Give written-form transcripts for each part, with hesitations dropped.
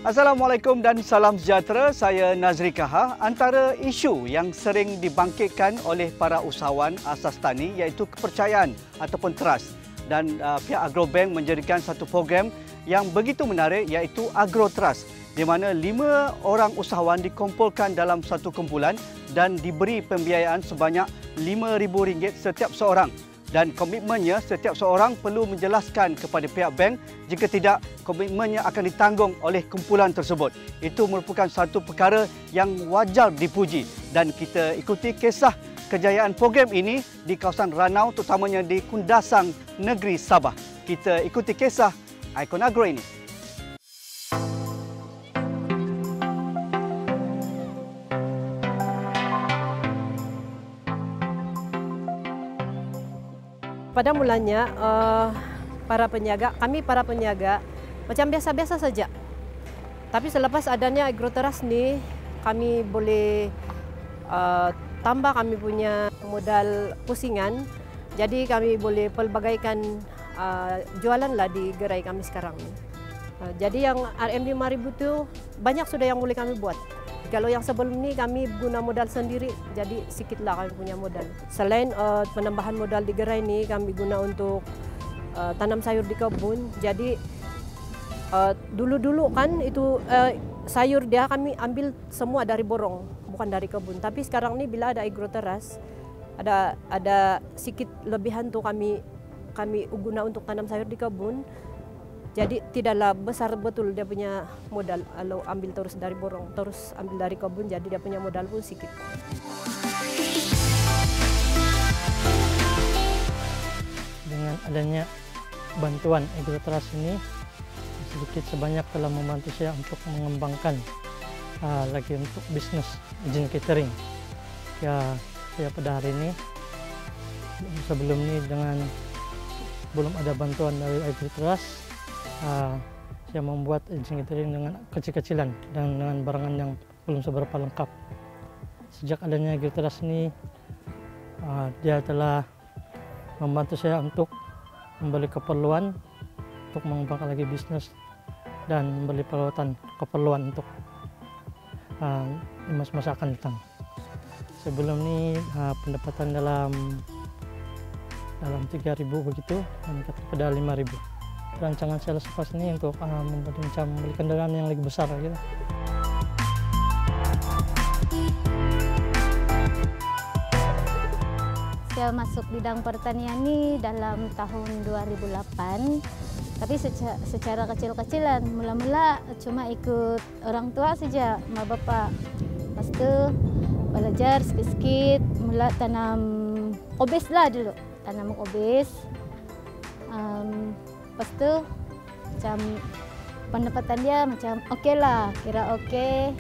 Assalamualaikum dan salam sejahtera. Saya Nazri Kaha. Antara isu yang sering dibangkitkan oleh para usahawan asas tani iaitu kepercayaan ataupun trust. Dan pihak Agrobank menjadikan satu program yang begitu menarik iaitu Agro Trust, di mana 5 orang usahawan dikumpulkan dalam satu kumpulan dan diberi pembiayaan sebanyak RM5,000 setiap seorang. Dan komitmennya setiap seorang perlu menjelaskan kepada pihak bank, jika tidak komitmennya akan ditanggung oleh kumpulan tersebut. Itu merupakan satu perkara yang wajar dipuji dan kita ikuti kisah kejayaan program ini di kawasan Ranau, terutamanya di Kundasang, negeri Sabah. Kita ikuti kisah Ikon Agro ini. Pada mulanya kami para penyaga macam biasa-biasa saja. Tapi selepas adanya Agrotrust ni, kami boleh tambah kami punya modal pusingan. Jadi kami boleh pelbagaikan jualan lah di gerai kami sekarang ni. Jadi yang RM5,000 tu banyak sudah yang boleh kami buat. Kalau yang sebelum ni kami guna modal sendiri, jadi sikitlah kami punya modal. Selain penambahan modal di gerai ni, kami guna untuk tanam sayur di kebun. Jadi dulu-dulu kan itu sayur dia kami ambil semua dari borong, bukan dari kebun. Tapi sekarang ni bila ada Agrotrust, ada sikit lebihan tu kami guna untuk tanam sayur di kebun. Jadi tidaklah besar betul dia punya modal kalau ambil terus dari borong, terus ambil dari kebun, jadi dia punya modal pun sikit. Dengan adanya bantuan Agrotrust ini, sedikit sebanyak telah membantu saya untuk mengembangkan lagi untuk bisnis izin catering. Ya, saya pada hari ini, sebelum ini belum ada bantuan dari Agrotrust, saya membuat izin catering dengan kecil-kecilan dan dengan barangan yang belum seberapa lengkap. Sejak adanya Agrotrust ini, dia telah membantu saya untuk membeli keperluan, untuk mengembangkan lagi bisnis dan membeli peralatan keperluan untuk di masa-masa akan datang. Sebelum ini pendapatan dalam 3.000 begitu, meningkat kepada 5.000. Rancangan saya selepas ini untuk membeli kendaraan yang lebih besar gitu. Saya masuk bidang pertanian ini dalam tahun 2008, tapi secara kecil-kecilan. Mula-mula cuma ikut orang tua saja, mak bapak. Lepas itu belajar sikit-sikit, mula tanam kobis lah dulu, tanam kobis. Lepas itu macam pendapatan dia macam okey lah, kira okey.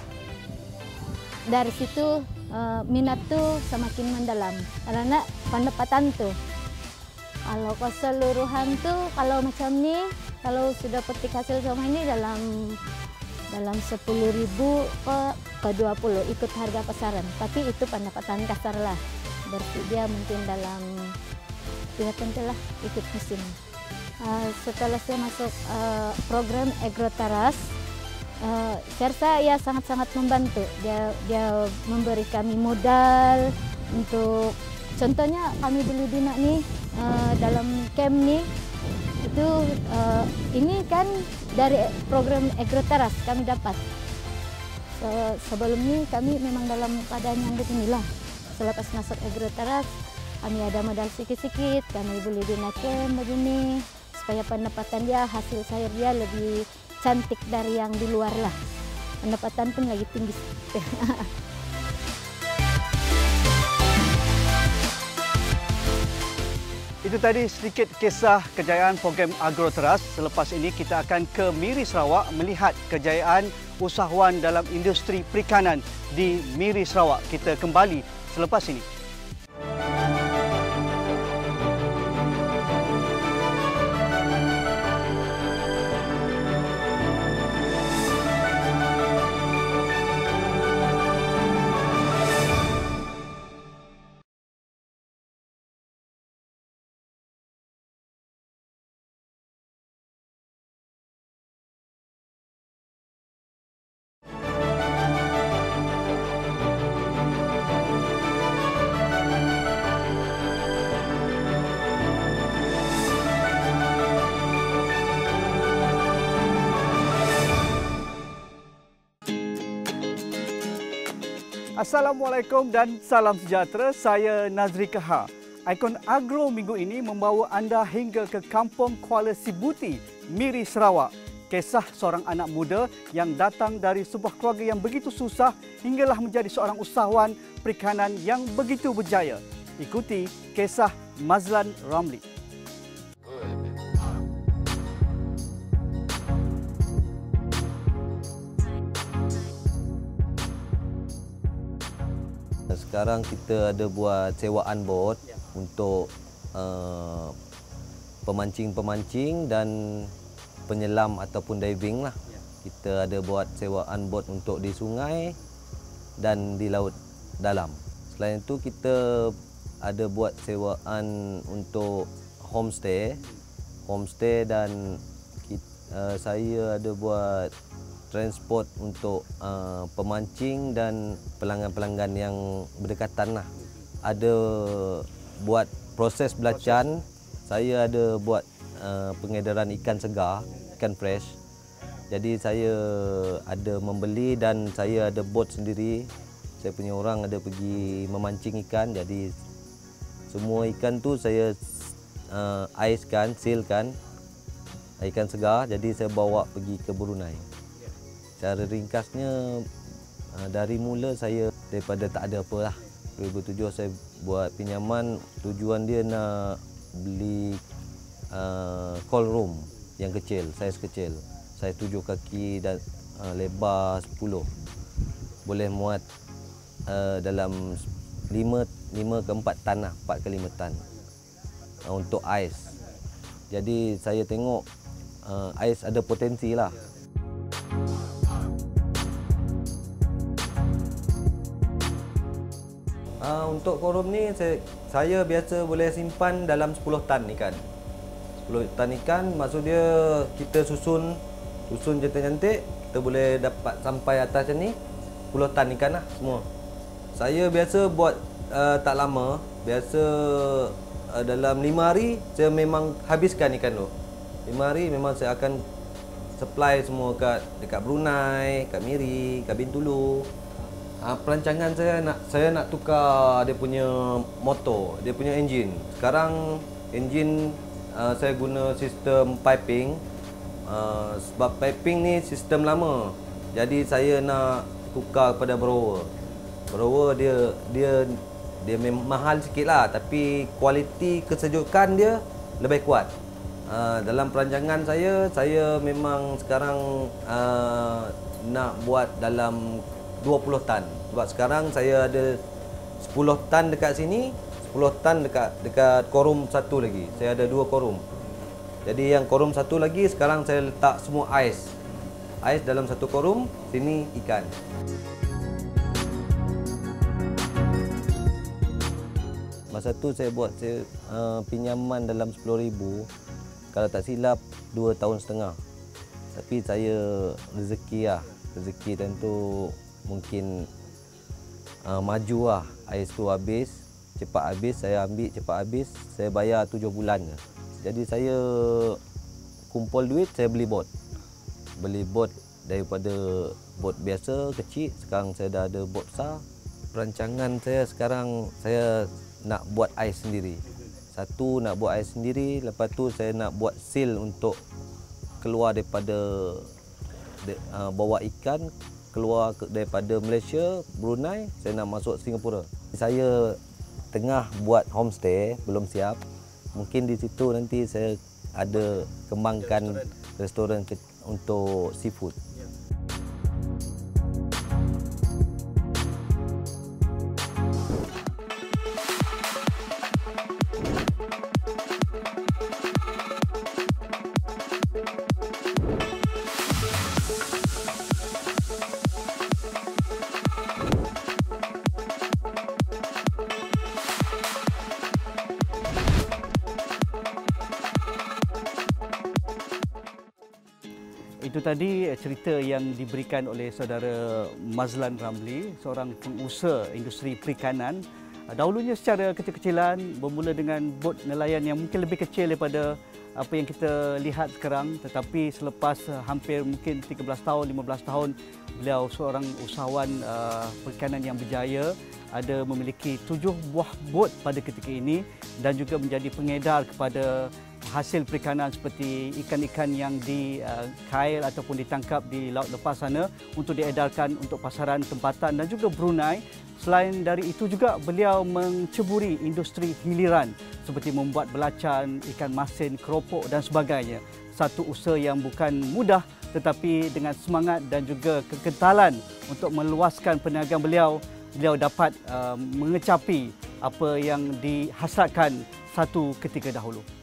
Dari situ minat tu semakin mendalam karena pendapatan tu. Kalau keseluruhan tu, kalau macam ni, kalau sudah petik hasil sama ini dalam 10.000 ke 20 ikut harga pasaran. Tapi itu pendapatan kasar lah. Berarti dia mungkin dalam 3 kuintal lah ikut musim. Setelah saya masuk program Agrotrust, saya rasa ya sangat-sangat membantu. Dia memberi kami modal untuk, contohnya kami beli bina nih dalam camp nih, itu ini kan dari program Agrotrust kami dapat. Sebelum ini kami memang dalam keadaan yang beginilah. Selepas masuk Agrotrust, kami ada modal sikit-sikit, kami beli bina camp begini, supaya pendapatan dia, hasil sayur dia lebih cantik dari yang di luar lah. Pendapatan pun lagi tinggi. Itu tadi sedikit kisah kejayaan program Agrotrust. Selepas ini kita akan ke Miri Sarawak melihat kejayaan usahawan dalam industri perikanan di Miri Sarawak. Kita kembali selepas ini. Assalamualaikum dan salam sejahtera. Saya Nazri Kaha. Ikon Agro minggu ini membawa anda hingga ke Kampung Kuala Sibuti, Miri, Sarawak. Kisah seorang anak muda yang datang dari sebuah keluarga yang begitu susah hinggalah menjadi seorang usahawan perikanan yang begitu berjaya. Ikuti kisah Mazlan Ramli. Sekarang kita ada buat sewaan bot untuk pemancing-pemancing dan penyelam ataupun diving lah. Kita ada buat sewaan bot untuk di sungai dan di laut dalam. Selain itu kita ada buat sewaan untuk homestay dan saya ada buat transport untuk pemancing dan pelanggan-pelanggan yang berdekatan lah. Ada buat proses belacan, saya ada buat pengedaran ikan segar, ikan fresh. Jadi saya ada membeli dan saya ada bot sendiri. Saya punya orang ada pergi memancing ikan, jadi semua ikan tu saya aiskan, sealkan ikan segar, jadi saya bawa pergi ke Brunei. Cara ringkasnya, dari mula saya daripada tak ada apa lah. 2007 saya buat pinjaman, tujuan dia nak beli cold room yang kecil, saiz kecil. Saiz 7 kaki dan lebar 10. Boleh muat dalam 5 ke 4 tan lah, 4 ke 5 tan untuk ais. Jadi saya tengok ais ada potensi lah. Untuk korum ni saya biasa boleh simpan dalam 10 tan ikan. 10 tan ikan maksud dia kita susun cantik-cantik, kita boleh dapat sampai atas macam ni 10 tan ikan lah semua. Saya biasa buat tak lama, biasa dalam 5 hari saya memang habiskan ikan tu. 5 hari memang saya akan supply semua dekat Brunei, kat Miri, kat Bintulu. Perancangan saya nak tukar dia punya motor, dia punya enjin. Sekarang enjin saya guna sistem piping. Sebab piping ni sistem lama. Jadi saya nak tukar kepada blower. Blower dia memang mahal sikitlah, tapi kualiti kesejukan dia lebih kuat. Dalam perancangan saya memang sekarang nak buat dalam 20 tan. Sebab sekarang saya ada 10 tan dekat sini, 10 tan dekat korum satu lagi. Saya ada 2 korum. Jadi yang korum satu lagi sekarang saya letak semua ais. Ais dalam satu korum, sini ikan. Masa tu saya buat pinjaman dalam 10,000. Kalau tak silap 2 tahun setengah. Tapi saya rezeki tentu mungkin maju lah. Ais tu habis, cepat habis, saya ambil cepat habis, saya bayar 7 bulan je. Jadi saya kumpul duit, saya beli bot. Beli bot daripada bot biasa, kecil, sekarang saya dah ada bot besar. Perancangan saya sekarang, saya nak buat ais sendiri. Satu nak buat ais sendiri, lepas tu saya nak buat seal untuk keluar daripada bawa ikan, keluar daripada Malaysia, Brunei, saya nak masuk Singapura. Saya tengah buat homestay, belum siap. Mungkin di situ nanti saya ada kembangkan restoran untuk seafood. Itu tadi cerita yang diberikan oleh saudara Mazlan Ramli, seorang pengusaha industri perikanan. Dahulunya secara kecil-kecilan, bermula dengan bot nelayan yang mungkin lebih kecil daripada apa yang kita lihat sekarang, tetapi selepas hampir mungkin 13 tahun, 15 tahun, beliau seorang usahawan perikanan yang berjaya, ada memiliki 7 buah bot pada ketika ini dan juga menjadi pengedar kepada hasil perikanan seperti ikan-ikan yang dikail ataupun ditangkap di laut lepas sana untuk diedarkan untuk pasaran tempatan dan juga Brunei. Selain dari itu juga beliau menceburi industri hiliran seperti membuat belacan, ikan masin, keropok dan sebagainya. Satu usaha yang bukan mudah tetapi dengan semangat dan juga kekentalan untuk meluaskan perniagaan beliau dapat mengecapi apa yang dihasratkan satu ketika dahulu.